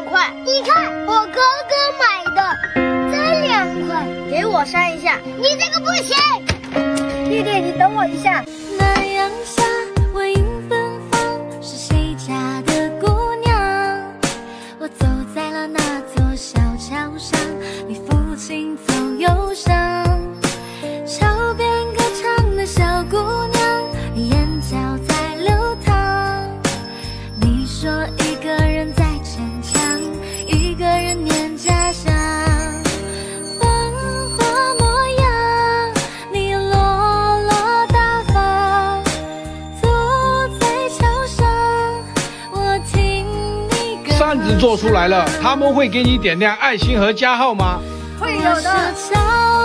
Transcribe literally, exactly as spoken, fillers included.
块。你看，我哥哥买的，这两块，给我删一下。你这个不行。弟弟，你等我一下。 那阳下，晚影芬芳，是谁家的姑娘？我走在了那座小桥上，你父亲走忧伤。桥边歌唱的小姑娘，眼角在流淌。你说一个人在逞强，一个人念家乡。繁华模样，你落落大方。坐在桥上，我听你歌。 扇子做出来了，他们会给你点亮爱心和加号吗？ 会有的。